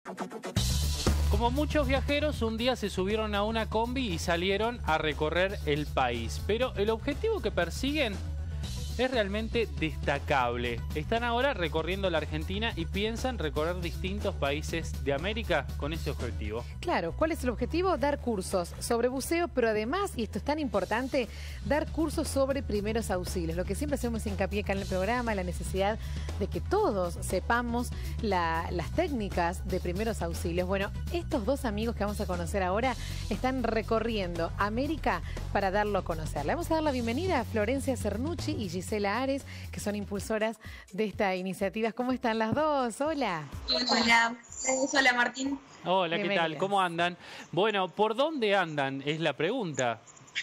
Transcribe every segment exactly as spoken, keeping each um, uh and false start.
Como muchos viajeros, un día se subieron a una combi y salieron a recorrer el país. Pero el objetivo que persiguen es realmente destacable. Están ahora recorriendo la Argentina y piensan recorrer distintos países de América con ese objetivo. Claro, ¿cuál es el objetivo? Dar cursos sobre buceo, pero además, y esto es tan importante, dar cursos sobre primeros auxilios. Lo que siempre hacemos hincapié acá en el programa, la necesidad de que todos sepamos la, las técnicas de primeros auxilios. Bueno, estos dos amigos que vamos a conocer ahora están recorriendo América para darlo a conocer. Le vamos a dar la bienvenida a Florencia Cernucci y Gisela Ares, que son impulsoras de esta iniciativa. ¿Cómo están las dos? Hola. Hola, hola Martín. Hola, ¿qué tal? ¿Cómo andan? Bueno, ¿por dónde andan? Es la pregunta.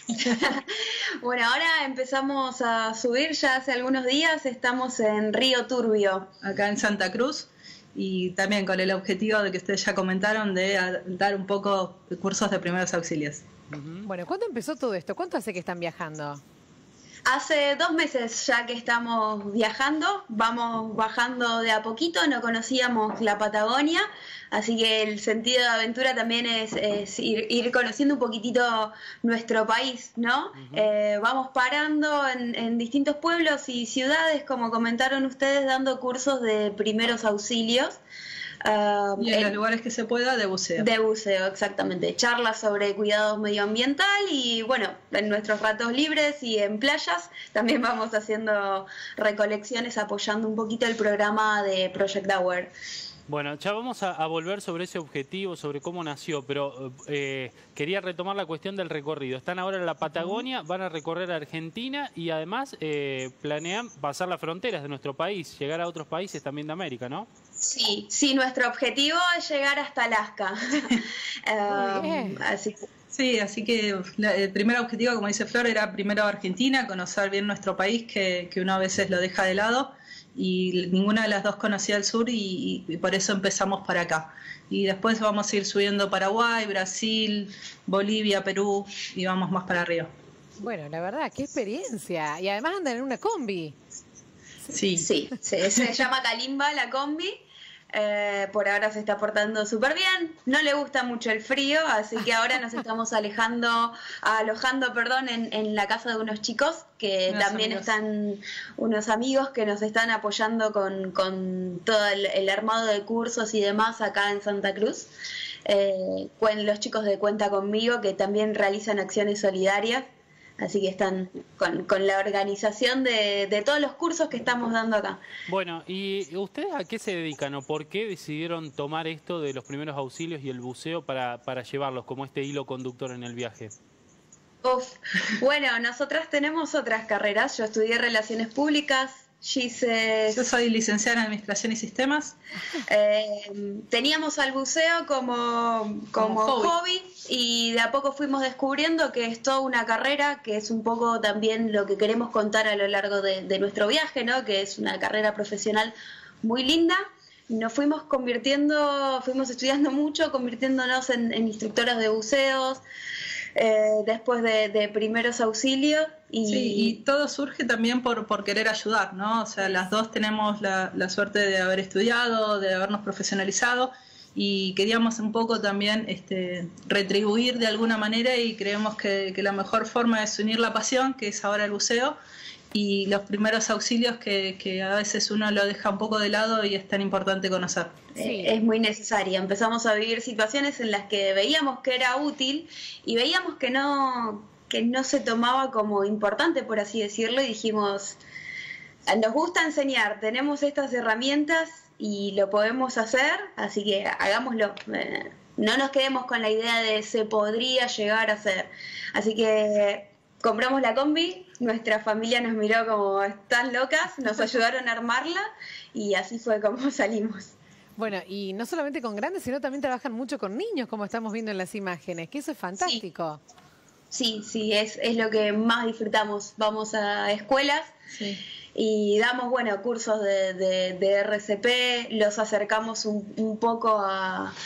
Bueno, ahora empezamos a subir ya hace algunos días, estamos en Río Turbio. Acá en Santa Cruz, y también con el objetivo de que ustedes ya comentaron de dar un poco de cursos de primeros auxilios. Uh-huh. Bueno, ¿cuándo empezó todo esto? ¿Cuánto hace que están viajando? Hace dos meses ya que estamos viajando, vamos bajando de a poquito, no conocíamos la Patagonia, así que el sentido de aventura también es, es ir, ir conociendo un poquitito nuestro país, ¿no? Uh-huh. eh, vamos parando en, en distintos pueblos y ciudades, como comentaron ustedes, dando cursos de primeros auxilios. Uh, y en el, los lugares que se pueda de buceo. De buceo, exactamente. Charlas sobre cuidado medioambiental y bueno, en nuestros ratos libres y en playas también vamos haciendo recolecciones apoyando un poquito el programa de Project Hour. Bueno, ya vamos a, a volver sobre ese objetivo, sobre cómo nació, pero eh, quería retomar la cuestión del recorrido. Están ahora en la Patagonia, van a recorrer Argentina y además eh, planean pasar las fronteras de nuestro país, llegar a otros países también de América, ¿no? Sí, sí, nuestro objetivo es llegar hasta Alaska. um, así que... Sí, así que la, el primer objetivo, como dice Flor, era primero Argentina, conocer bien nuestro país, que, que uno a veces lo deja de lado, y ninguna de las dos conocía el sur y, y por eso empezamos para acá. Y después vamos a ir subiendo Paraguay, Brasil, Bolivia, Perú y vamos más para arriba. Bueno, la verdad, qué experiencia. Y además andan en una combi. Sí, sí, sí, se llama Kalimba la combi. Eh, por ahora se está portando súper bien, no le gusta mucho el frío, así que ahora nos estamos alejando, alojando, perdón, en, en la casa de unos chicos que unos también amigos. Están unos amigos que nos están apoyando con, con todo el, el armado de cursos y demás acá en Santa Cruz. Eh, los chicos de Cuenta Conmigo que también realizan acciones solidarias. Así que están con, con la organización de, de todos los cursos que estamos dando acá. Bueno, ¿y ustedes a qué se dedican o por qué decidieron tomar esto de los primeros auxilios y el buceo para, para llevarlos como este hilo conductor en el viaje? Uf. Bueno, nosotras tenemos otras carreras. Yo estudié Relaciones Públicas. Gise... Yo soy licenciada en Administración y Sistemas. Eh, teníamos al buceo como, como, como hobby. hobby y de a poco fuimos descubriendo que es toda una carrera, que es un poco también lo que queremos contar a lo largo de, de nuestro viaje, ¿no? Que es una carrera profesional muy linda. Nos fuimos convirtiendo, fuimos estudiando mucho, convirtiéndonos en, en instructoras de buceos, eh, después de, de primeros auxilios. Y... Sí, y todo surge también por, por querer ayudar, ¿no? O sea, las dos tenemos la, la suerte de haber estudiado, de habernos profesionalizado y queríamos un poco también este, retribuir de alguna manera y creemos que, que la mejor forma es unir la pasión, que es ahora el buceo, y los primeros auxilios que, que a veces uno lo deja un poco de lado y es tan importante conocer. Sí, es muy necesaria. Empezamos a vivir situaciones en las que veíamos que era útil y veíamos que no... que no se tomaba como importante, por así decirlo, y dijimos, nos gusta enseñar, tenemos estas herramientas y lo podemos hacer, así que hagámoslo. Eh, no nos quedemos con la idea de se podría llegar a hacer. Así que compramos la combi, nuestra familia nos miró como están locas, nos ayudaron a armarla y así fue como salimos. Bueno, y no solamente con grandes, sino también trabajan mucho con niños, como estamos viendo en las imágenes, que eso es fantástico. Sí. Sí, sí, es, es lo que más disfrutamos. Vamos a escuelas sí. y damos, bueno, cursos de, de, de R C P, los acercamos un, un poco a,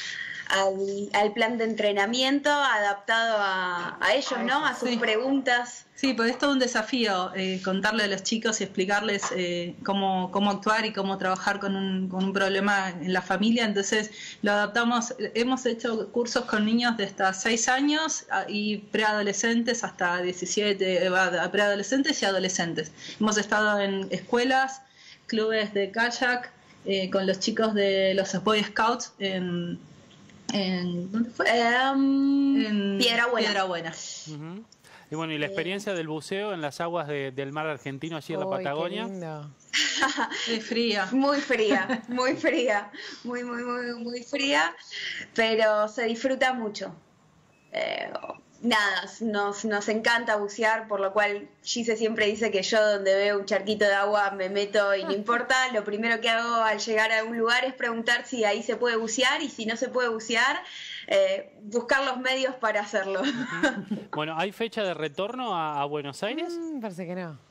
al, al plan de entrenamiento adaptado a, a ellos, ¿no? A sus sí. preguntas. Sí, pues es todo un desafío eh, contarle a los chicos y explicarles eh, cómo, cómo actuar y cómo trabajar con un, con un problema en la familia. Entonces lo adaptamos, hemos hecho cursos con niños de hasta seis años y preadolescentes hasta diecisiete, eh, preadolescentes y adolescentes. Hemos estado en escuelas, clubes de kayak, eh, con los chicos de los Boy Scouts en... en ¿dónde fue? Um, en Piedra Buena. Piedra Buena. Uh-huh. Y bueno, y la experiencia del buceo en las aguas de, del mar argentino, allí en la Patagonia. Qué lindo. Es fría. Muy fría, muy fría, muy, muy, muy, muy fría, pero se disfruta mucho. Eh, nada, nos, nos encanta bucear, por lo cual Gise siempre dice que yo donde veo un charquito de agua me meto y no importa. Lo primero que hago al llegar a un lugar es preguntar si ahí se puede bucear, y si no se puede bucear, eh, buscar los medios para hacerlo. Uh-huh. Bueno, ¿hay fecha de retorno a, a Buenos Aires? Mm, parece que no.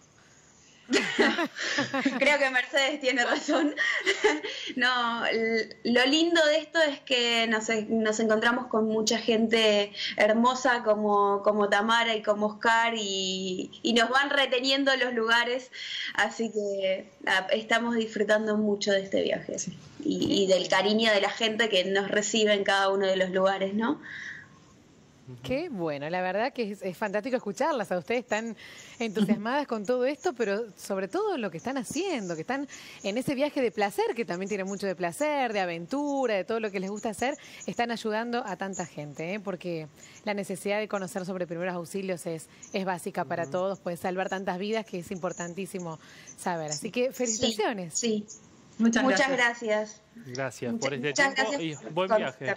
Creo que Mercedes tiene razón. No, lo lindo de esto es que nos, nos encontramos con mucha gente hermosa como, como Tamara y como Oscar, y, y nos van reteniendo los lugares, así que nada, estamos disfrutando mucho de este viaje y, y del cariño de la gente que nos recibe en cada uno de los lugares, ¿no? Qué bueno, la verdad que es, es fantástico escucharlas a ustedes tan entusiasmadas con todo esto, pero sobre todo lo que están haciendo, que están en ese viaje de placer, que también tiene mucho de placer, de aventura, de todo lo que les gusta hacer, están ayudando a tanta gente, ¿eh? Porque la necesidad de conocer sobre primeros auxilios es, es básica para uh-huh. todos, puede salvar tantas vidas que es importantísimo saber. Así que felicitaciones. Sí, sí. Muchas, muchas gracias. Gracias, gracias muchas, por este muchas tiempo gracias y buen viaje.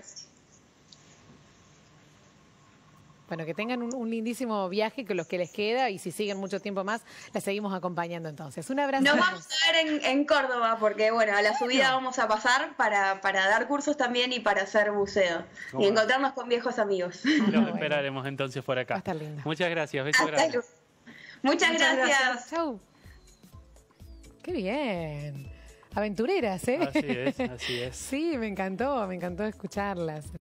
Bueno, que tengan un, un lindísimo viaje con los que les queda, y si siguen mucho tiempo más, las seguimos acompañando entonces. Un abrazo. Nos vamos a ver en, en Córdoba, porque bueno, a la subida vamos a pasar para, para dar cursos también y para hacer buceo. Y encontrarnos con viejos amigos. Los bueno. esperaremos entonces por acá. Va a estar lindo. Muchas gracias. Beso grande. Muchas, Muchas gracias. gracias. Chau. Qué bien. Aventureras, ¿eh? Así es, así es. Sí, me encantó, me encantó escucharlas.